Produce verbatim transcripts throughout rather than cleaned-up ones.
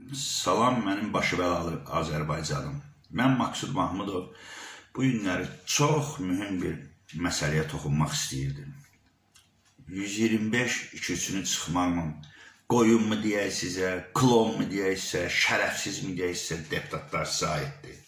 Salam, mənim başı bəlalı Azərbaycanım. Mən Maksud Mahmudov bu günləri çox mühüm bir məsələyə toxunmaq istəyirdim. yüz iyirmi beş iki-üçünü çıxmaqla qoyun mu deyək sizə, klon mu deyək sizə, şərəfsiz mi deyək sizə, deputatlar sizə aiddir.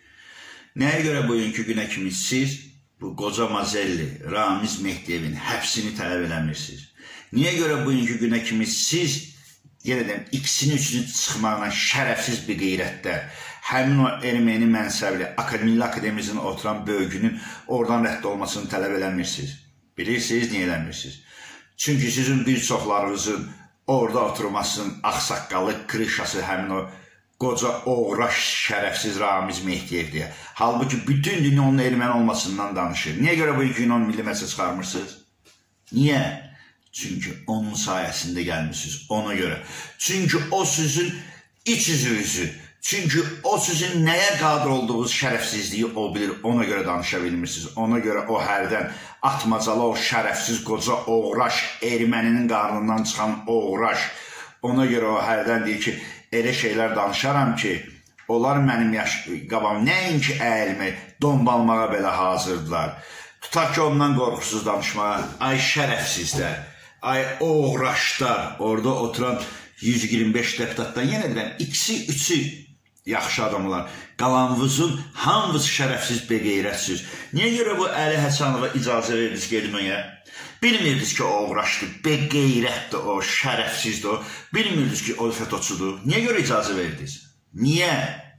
Nəyə görə bugünkü günə kimi siz bu qoca Mazelli, Ramiz Mehdiyevin həbsini tələb eləmirsiniz? Niyə görə bugünkü günə kimi siz yenə deyəm, ikisini üçünü çıxmaqla şərəfsiz bir qeyrətdə həmin o erməni mənsəbli Milli Akademiyasının oturan bölgünün oradan rədd olmasını tələb eləmirsiniz? Bilirsiniz, niyə eləmirsiniz? Çünki sizin bir çoxlarınızın orada oturmasının ağsaqqalı, krişası həmin o qoca oğraş şərəfsiz Ramiz Mehdiyev deyə. Halbuki bütün dünya onun erməni olmasından danışır. Niyə görə bu iki gün on milli məsələ çıxarmırsınız? Niyə? Çünki onun sayəsində gəlmişsiniz, ona görə. Çünki o sizin iç üzünüzü, çünki o sizin nəyə qadir olduğunuz şərəfsizliyi o bilir, ona görə danışa bilmirsiniz. Ona görə o hərdən atmacalı o şərəfsiz qoca oğraş, erməninin qarnından çıxan oğraş, ona görə o hərdən deyir ki, elə şeylər danışaram ki, onlar mənim yaş qabam nəinki əyilmək, dombalmağa belə hazırdılar. Tutaq ki, ondan qorxusuz danışmağa, ay şərəfsizlər, ay oğraşlar, orada oturan yüz iyirmi beş deputatdan yenə deyirəm, ikisi, üçü yaxşı adamlar. Qalanvızın hamınız şərəfsiz, beqeyrətsiz. Niyə görə bu Əli Həsənova icazə verdiniz getməyə? Bilmirdiniz ki, o oğraşdır, beqeyrətdir o, şərəfsizdir o. Bilmirdiniz ki, o fetoçudur. Niyə görə icazə verdiniz? Niyə?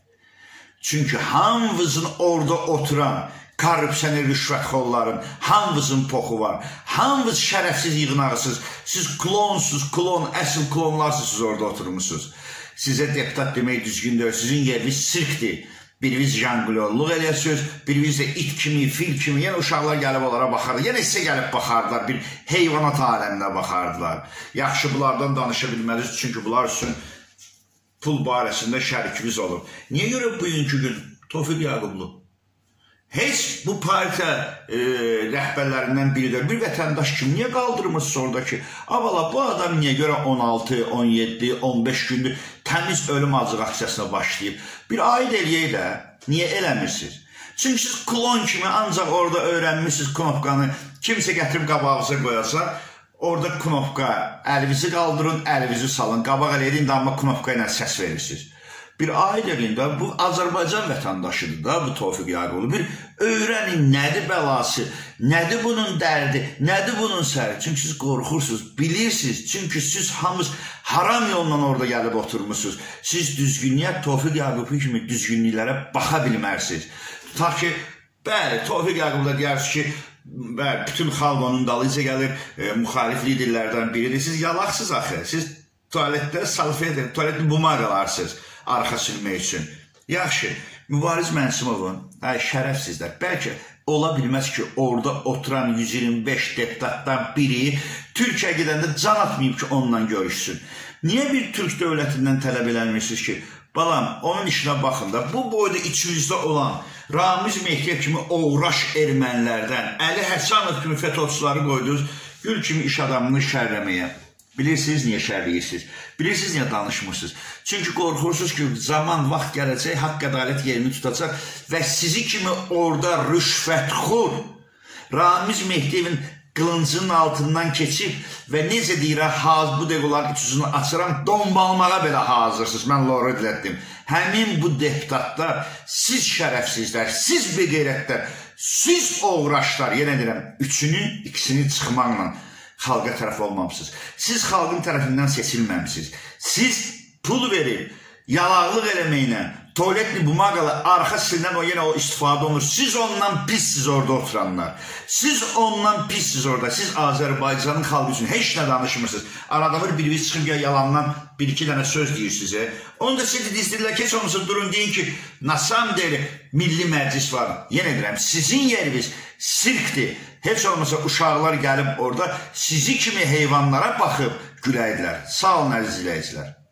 Çünki hamınızın orada oturan korrupsiyanı rüşvətxorların hamınızın poxu var. Hamınız şərəfsiz yığınağısınız. Siz klonsuz, klon, əsl klonlarsınız, siz orada oturmuşsunuz. Sizə deputat demək düzgün deyil. Sizin yeriniz sirkdir. Biriniz janglyorluq eləyəsiniz, biriniz də it kimi, fil kimi. Yəni uşaqlar gəlib onlara baxardılar. Yəni sizə gəlib baxardılar, bir heyvanat aləminə baxardılar. Yaxşı, bunlardan danışa bilməlisiniz, çünki bunlar üçün pul barəsində şərikimiz olub. Niyə görə bugünkü gün Tofiq Yaqublu heç bu partiya e, rəhbərlərindən biridir. Bir vətəndaş kimi niyə qaldırmışsınız oradakı? Avala, bu adam niyə görə on altı, on yeddi, on beş gündür təmiz ölüm acıq aksiyasına başlayıb? Bir aid eləyək də, niyə eləmirsiniz? Çünki siz klon kimi ancaq orada öyrənmişsiniz knopkanı, kimsə gətirib qabağınıza qoyarsa, orada knopka, əlinizi qaldırın, əlinizi salın, qabaq eləyin də, amma knopka ilə səs verirsiniz. Bir aid eləyin də, bu Azərbaycan vətəndaşıdır da, bu Tofiq Yaqublu. Bir öyrənin, nədir bəlası, nədir bunun dərdi, nədir bunun səri? Çünki siz qorxursunuz, bilirsiniz. Çünki siz hamınız haram yolla orada gəlib oturmuşsunuz. Siz düzgünlüyə, Tofiq Yaqublu kimi düzgünlüklərə baxa bilmərsiniz. Tutaq ki, bəli, Tofiq Yaqublu deyirsiniz ki, bəli, bütün xalq onun dalıca gəlir, e, müxalif liderlərdən biridir. Siz yalaqsınız axı, siz tualetdə salfet, tualetli bumaq alarsınız arxa sürmək üçün. Yaxşı, Mübariz Mənsimovun, hə, şərəfsizlər, bəlkə ola bilməz ki, orada oturan yüz iyirmi beş deputatdan biri Türkiyə gedəndə can atmayıb ki, onunla görüşsün. Niyə bir Türk dövlətindən tələb eləmirsiniz ki, balam, onun işinə baxın da, bu boyda içimizdə olan Ramiz Mehdiyev kimi oğraş ermənilərdən, Əli Həsənov kimi fetoçuları qoydunuz, gül kimi iş adamını şərləməyə. Bilirsiniz niyə şərləyirsiniz? Bilirsiniz niyə danışmırsınız? Çünki qorxursunuz ki, zaman, vaxt gələcək, haqq ədalət yerini tutacaq və sizi kimi orada rüşvətxor Ramiz Mehdiyevin qılıncının altından keçib və necə deyirəm, bu deqoların iç yüzünü açıram, dombalmağa belə hazırsınız. Mən Lorud etdim. Həmin bu deputatlar, siz şərəfsizlər, siz beqeyrətlər, siz oğraşlar, yenə deyirəm, üçünü, ikisini çıxmaqla xalqa tərəf olmamışsınız. Siz xalqın tərəfindən seçilməmişsiniz. Siz pul verib, yalaqlıq eləməklə, tualetli bumaqalı arxa silinən o yenə o istifadə olunur. Siz ondan pissiz orada oturanlar. Siz ondan pissiz orada. Siz Azərbaycanın xalqı üçün heç nə danışmırsınız. Arada bir biriniz çıxıb ya yalandan bir-iki dənə söz deyir sizə. Onu da siz dizdirlər, keç olmasa durun deyin ki, nasam deyil, milli məclis var. Yenə deyirəm, sizin yeriniz sirkdir. Heç olmasa uşaqlar gəlib orada sizi kimi heyvanlara baxıb güləydirlər. Sağ olun əziz izləyicilər.